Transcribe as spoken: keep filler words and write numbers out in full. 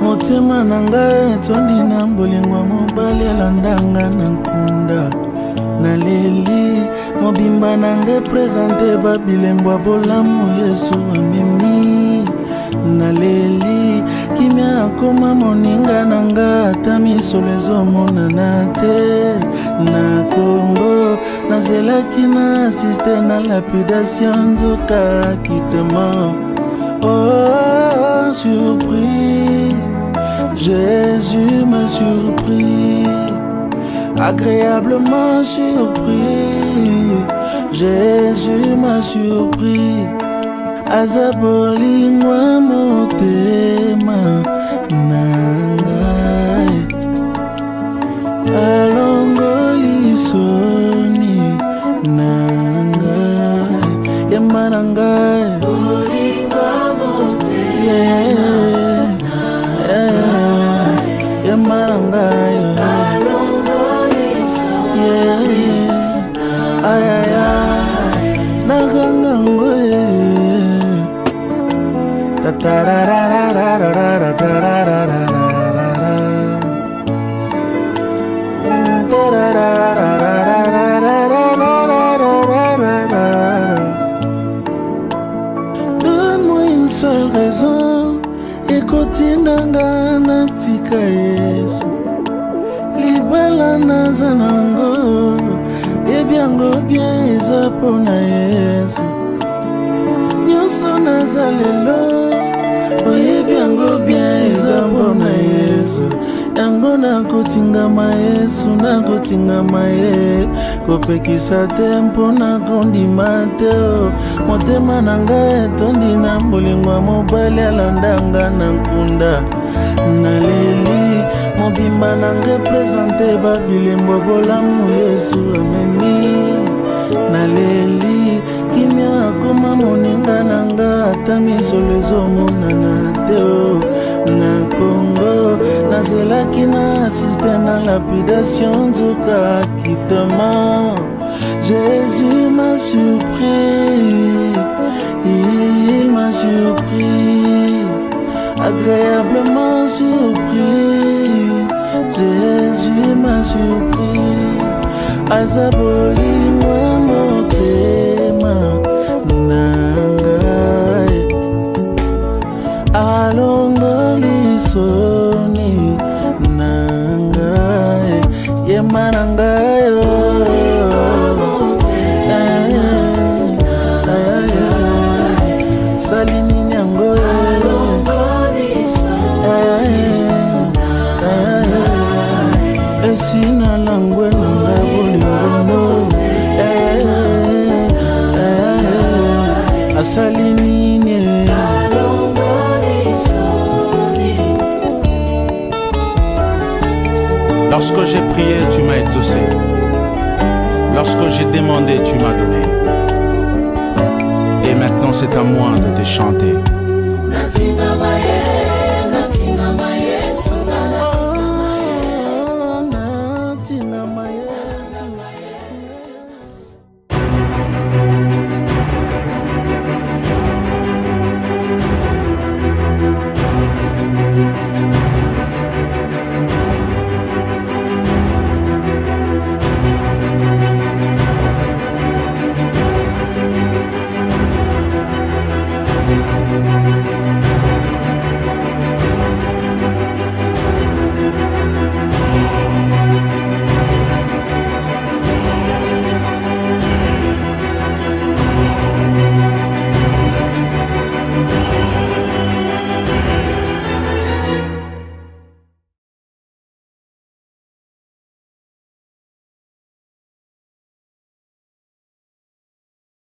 motema na ngai etondi na mbolingwa mobali alandanga na nkunda naleli mobimba na ngai présente babilembo ya bolamu Yesu amemi naleli kimia akoma moninga na ngai ata misolo ezomonana te na Kongo nazelaki na asiste na lapidation nzoka kitema. Oh, surpris, Jésus me surpris, agréablement surpris, Jésus m'a surpris, azaboli moi motema nangai, alongoli soni nangai, yemba nangai. Donne-moi une seule raison, ekotinanga natika Yesu libala naza nango ebyango bien eza pona Yesu nyonso naza lelo oyebyango bien eza pona Yesu yango nakotingama Yesu nakotingama ye kopekisa te mpona kondima te motema na ngai etondi na mbolingwa mobali alandanga na nkunda naleli mobimba na ngai présente babilembo bolamu Yesu amemi naleli kimia akoma moninga na ngai ata misolo ezomonana te na Kongo nazelaki na asiste na lapidation nzoka kitema. Jésus m'a surpris, il m'a surpris, agréablement surpris, Jésus m'a surpris, azaboli moi motema nangai, alongoli soni nangai, yemba nangai. Sina langwe nanga bolingono asali nini. Lorsque j'ai prié, tu m'as exaucé. Lorsque j'ai demandé, tu m'as donné. Et maintenant c'est à moi de te chanter.